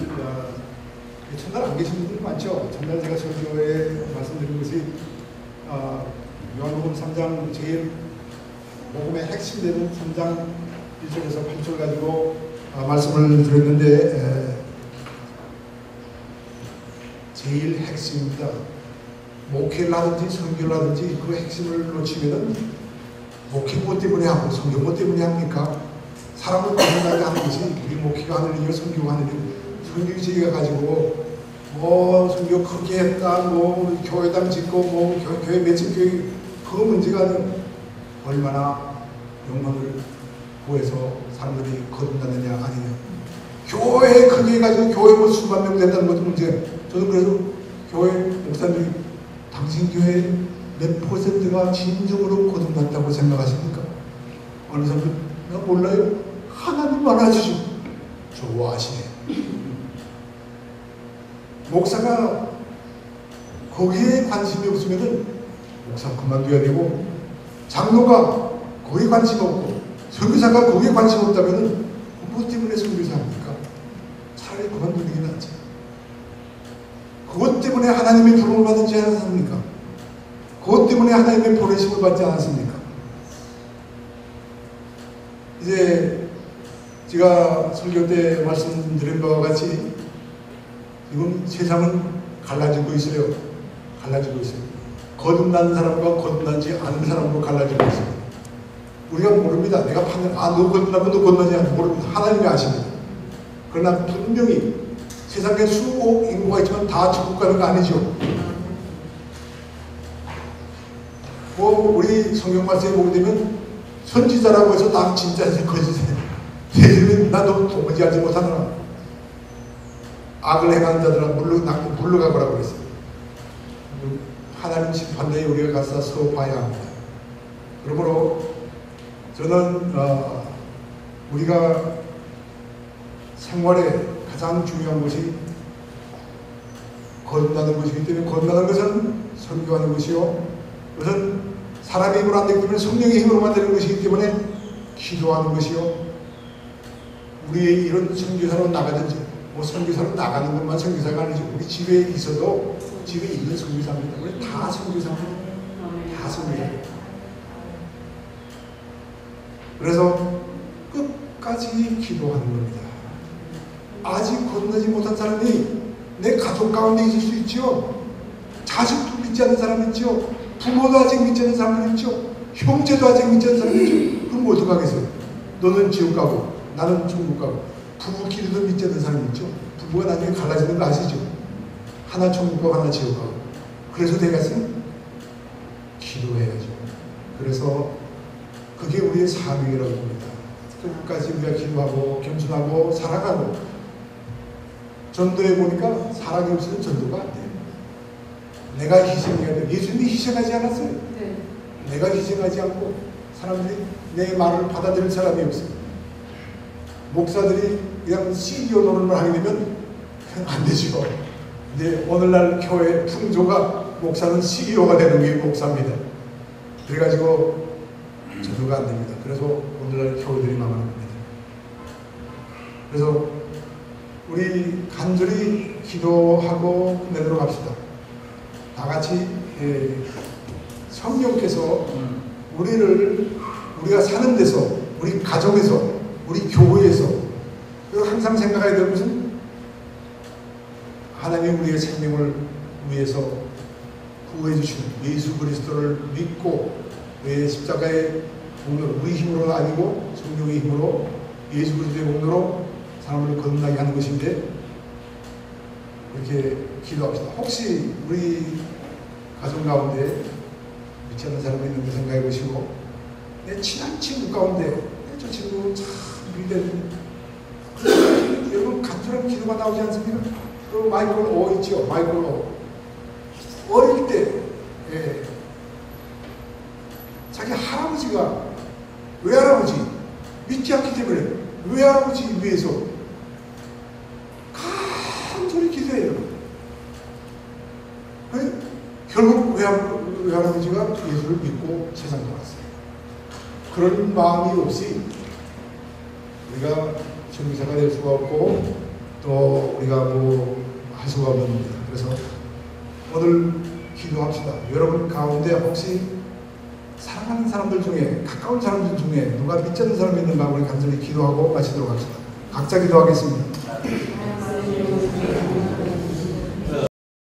첫날 안 계신 분들 많죠. 첫날 제가 설교에 말씀드린 것이 요한복음 3장 제일 복음의 핵심 되는 3장 1절에서 8절 가지고 말씀을 드렸는데 제일 핵심입니다. 목회를 하든지 선교를 하든지 그 핵심을 놓치면은 목회 뭐 때문에 하고 선교 뭐 때문에 합니까? 사람을 구원하게 하는 것이 우리 목회가 하는 일이고 선교가 하는 일. 선교 저희가 가지고 뭐 선교 크게 했다, 뭐 교회당 짓고 뭐 교회 몇십 교회 그 문제가 아니라 얼마나 영혼을 구해서 사람들이 거듭나느냐 아니냐. 교회 크게 해가지고 교회 뭐 수만 명 된다는 것도 문제예요. 저는 그래서 교회 목사님이 당신 교회 몇 퍼센트가 진정으로 거듭났다고 생각하십니까? 어느 정도 내가 몰라요. 하나님 알아주시고 좋아하시네. 목사가 거기에 관심이 없으면 목사 그만둬야 되고, 장로가 거기에 관심 없고 선교사가 거기에 관심 없다면 뭐 때문에 선교사 합니까? 차라리 그만두는 게 낫지. 그것 때문에 하나님의 부름을 받지 않았습니까? 그것 때문에 하나님의 보내심을 받지 않았습니까? 이제 제가 설교 때 말씀드린 바와 같이 지금 세상은 갈라지고 있어요. 갈라지고 있어요. 거듭난 사람과 거듭나지 않은 사람으로 갈라지고 있습니다. 우리가 모릅니다. 내가 판단, 너 거듭나고 너 거듭나지 않고 모릅니다. 하나님이 아십니다. 그러나 분명히 세상에 수억 인구가 있지만 다 천국 가는 거 아니죠. 뭐 우리 성경 말씀에 보게 되면 선지자라고 해서 나 진짜 거짓이야. 예수님은 나도 도무지 알지 못하느라 악을 행하는 자들은 물러가보라고 그랬어요. 하나님 심판대에 우리가 가서 서봐야 합니다. 그러므로 저는 우리가 생활에 가장 중요한 것이 거듭나는 것이기 때문에, 거듭나는 것은 선교하는 것이요, 그것은 사람의 힘으로 안 되기 때문에 성령의 힘으로만 되는 것이기 때문에 기도하는 것이요, 우리의 이런 선교사로 나가든지 뭐 선교사로 나가는 것만 선교사가 아니죠. 우리 집에 있어도 집에 있는 선교사입니다. 우리 다 선교사입니다. 다 선교사. 그래서 끝까지 기도하는 겁니다. 아직 거듭나지 못한 사람이 내 가족 가운데 있을 수 있죠. 자식도 믿지 않는 사람이 있죠. 부모도 아직 믿지 않는 사람이 있죠. 형제도 아직 믿지 않는 사람이 있죠. 그럼 어떻게 하겠어요? 너는 지옥 가고 나는 천국 가고. 부부끼리도 믿지 않는 사람이 있죠. 부부가 나중에 갈라지는 거 아시죠? 하나 천국 가고 하나 지옥 가고. 그래서 되겠어요? 기도해야죠. 그래서 그게 우리의 사명이라고 봅니다. 끝까지 우리가 기도하고 겸손하고 살아가고. 전도해 보니까 사랑이 없으면 전도가 안 돼요. 내가 희생해야 돼. 예수님이 희생하지 않았어요. 네. 내가 희생하지 않고 사람들이 내 말을 받아들일 사람이 없어요. 목사들이 그냥 CEO 노릇만 하게 되면 안 되죠. 이제 오늘날 교회 풍조가 목사는 CEO가 되는 게 목사입니다. 그래가지고 전도가 안 됩니다. 그래서 오늘날 교회들이 망하는 겁니다. 그래서 우리 간절히 기도하고 끝내도록 합시다. 다 같이 성령께서 우리가 사는 데서, 우리 가정에서, 우리 교회에서, 그리고 항상 생각해야 될 것은 하나님 우리의 생명을 위해서 구해 주시는 예수 그리스도를 믿고 왜 십자가의 공로, 우리 힘으로 아니고 성령의 힘으로 예수 그리스도의 공로로 사람을 거듭나게 하는 것인데, 이렇게 기도합시다. 혹시 우리 가정 가운데 믿지 않는 사람이 있는지 생각해 보시고, 내 친한 친구 가운데 저 친구 참 믿는, 여러분 간절한 기도가 나오지 않습니까? 그 마이클 오 있죠. 마이클 오. 어릴 때 자기 할아버지가, 외할아버지 믿지 않기 때문에 외할아버지 위해서 간절히 기도해요. 결국 외할아버지가 예수를 믿고 세상 돌아왔어요. 그런 마음이 없이 우리가 선교사가 될 수가 없고 또 우리가 뭐 할 수가 없는 겁니다. 그래서 오늘 기도합시다. 여러분 가운데 혹시 사랑하는 사람들 중에, 가까운 사람들 중에 누가 믿지 않는 사람이 있는가 우리 간절히 기도하고 마치도록 합시다. 각자 기도하겠습니다.